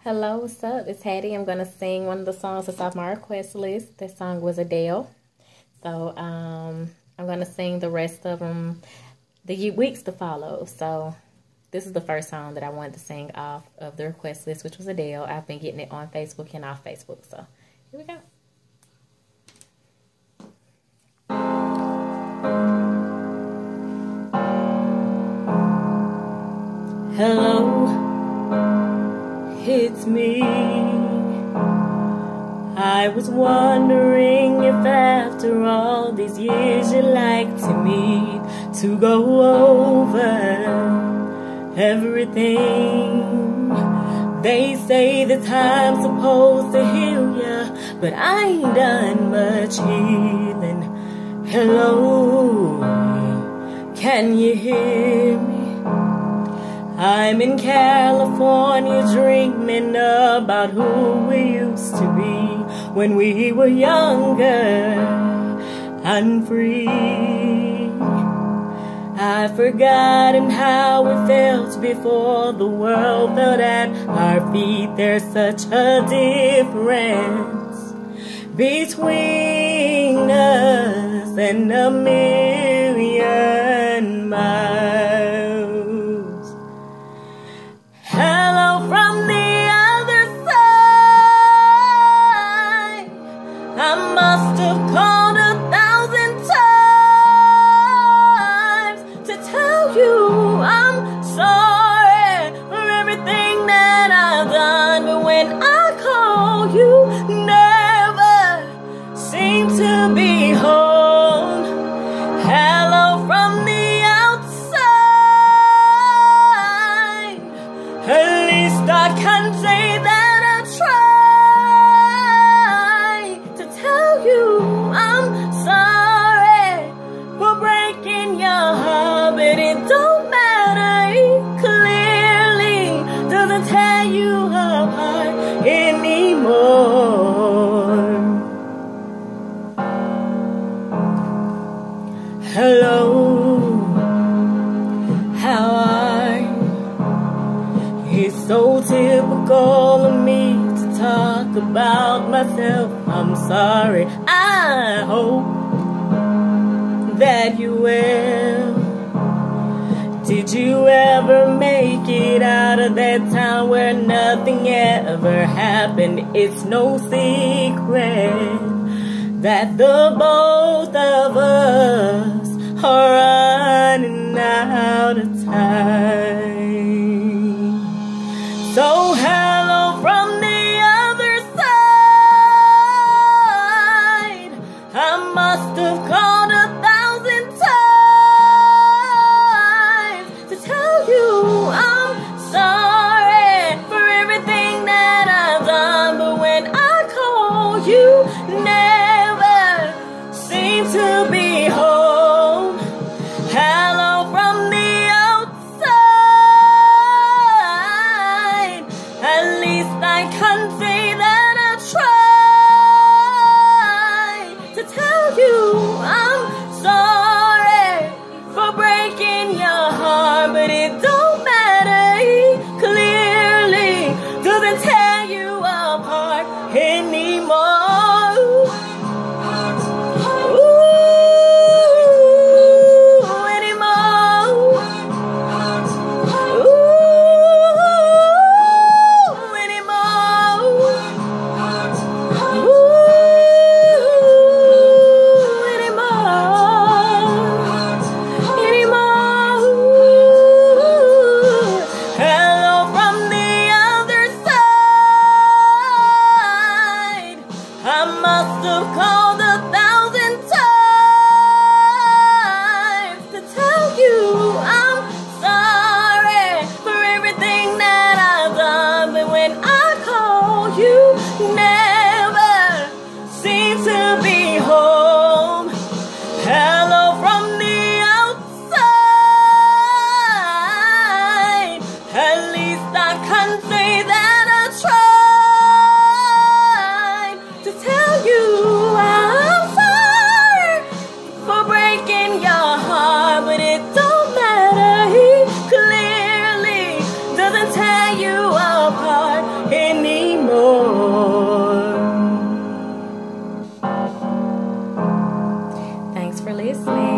Hello, what's up? It's Hattie. I'm gonna sing one of the songs that's off my request list. That song was Adele. So I'm gonna sing the rest of them the weeks to follow. So this is the first song that I wanted to sing off of the request list, which was Adele. I've been getting it on Facebook and off Facebook. So here we go. Hello, it's me. I was wondering if after all these years you'd like to meet to go over everything. They say that time's supposed to heal ya, but I ain't done much healing. Hello, can you hear me? I'm in California dreaming about who we used to be when we were younger and free. I've forgotten how it felt before the world fell at our feet. There's such a difference between us and a million miles. Hello from the other side. I must have called 1,000 times to tell you I'm sorry for everything that I've done. But when I call, you never seem to be home. Hello from the outside. At least I can say that I tried to tell you I'm sorry for breaking your heart, but it don't matter. It clearly doesn't tear you apart anymore. Hello, how are you? It's so typical of me to talk about myself. I'm sorry. I hope that you will. Did you ever make it out of that town where nothing ever happened? It's no secret that the both of us are running out of time. So hello from the other side. I must have called 1,000 times to tell you I'm sorry for everything that I've done. But when I call, you never seem to be home. Hello from the outside. At least I can say that I tried to tell you I'm listening.